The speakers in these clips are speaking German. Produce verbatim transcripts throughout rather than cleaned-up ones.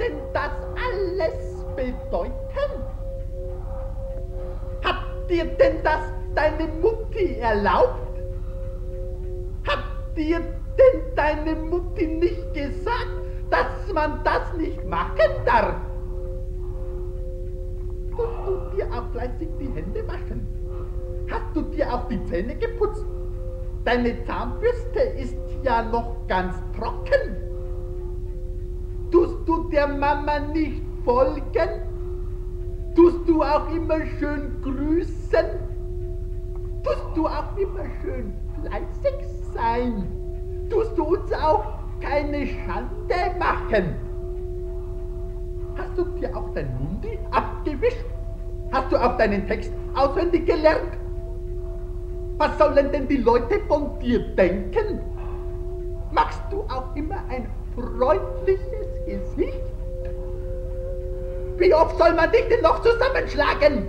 denn das alles bedeuten? Hat dir denn das deine Mutti erlaubt? Hat dir denn deine Mutti nicht gesagt, dass man das nicht machen darf? Tust du dir auch fleißig die Hände waschen? Hast du dir auch die Zähne geputzt? Deine Zahnbürste ist ja noch ganz trocken. Tust du der Mama nicht folgen? Tust du auch immer schön grüßen? Tust du auch immer schön fleißig sein? Tust du uns auch keine Schande machen? Hast du dir auch dein Mundi abgewischt? Hast du auch deinen Text auswendig gelernt? Was sollen denn die Leute von dir denken? Machst du auch immer ein freundliches Gesicht? Wie oft soll man dich denn noch zusammenschlagen?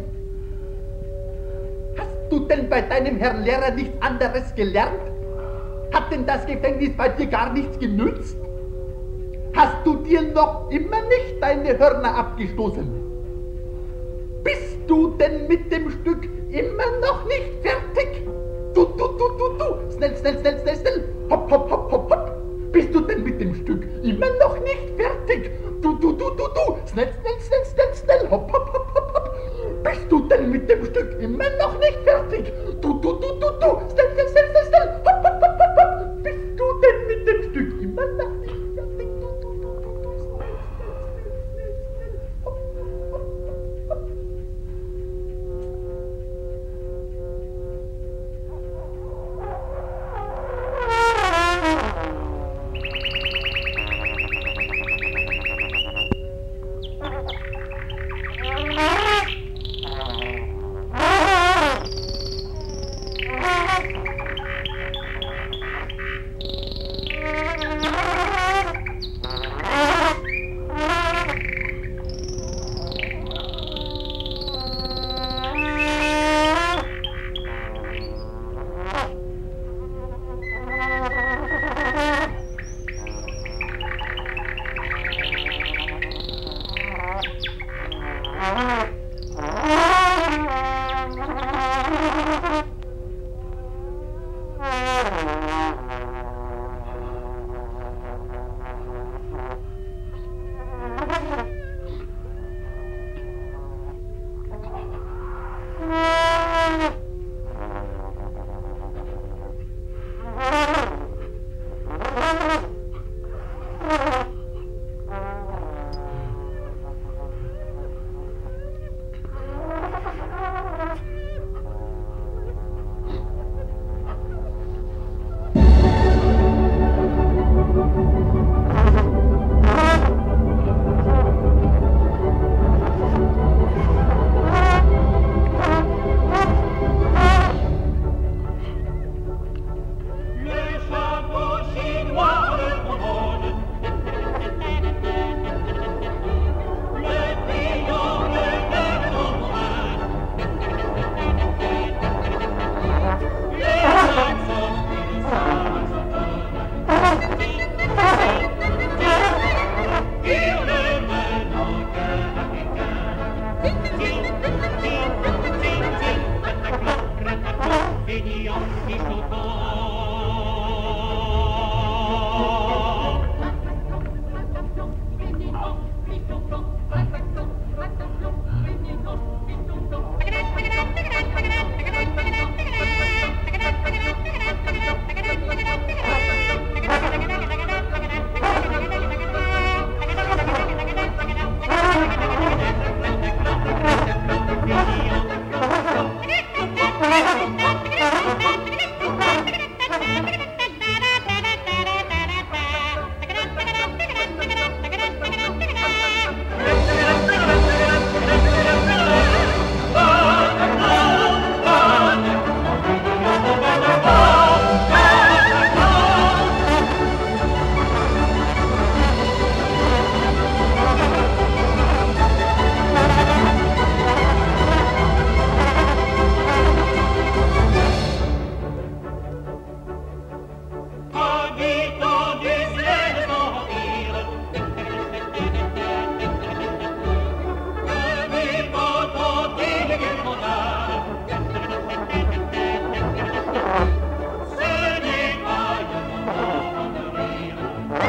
Hast du denn bei deinem Herrn Lehrer nichts anderes gelernt? Hat denn das Gefängnis bei dir gar nichts genützt? Hast du dir noch immer nicht deine Hörner abgestoßen? Bist du denn mit dem Stück immer noch nicht fertig? Du, du, du, du, du, schnell, schnell, schnell, schnell, schnell, hopp, hopp, hopp, hopp, hopp. Bist du denn mit dem Stück immer noch nicht fertig? Du, du, du, du, du, schnell, schnell, schnell, schnell, schnell, hopp, hopp, hopp, hopp, hopp. Bist du denn mit dem Stück immer noch nicht fertig? Du, du, du, du, du, schnell, schnell, schnell, schnell, schnell, hopp, hopp, hopp, hopp, hopp. Bist du denn mit dem Stück immer noch nicht fertig? Du, du, du, du, du, schnell, schnell, schnell, schnell, schnell, hopp, hopp, hopp, hopp.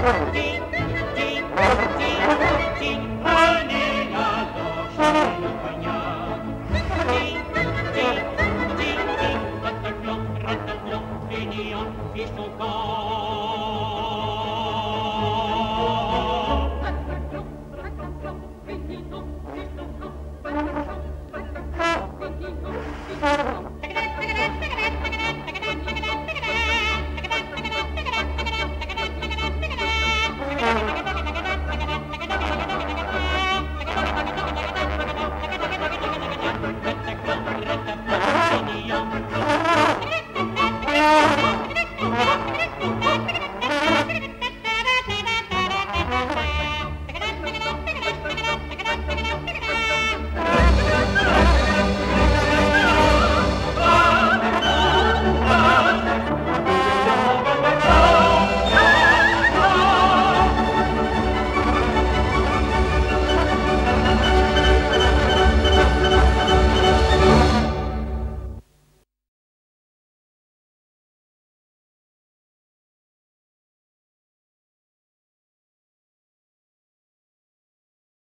Die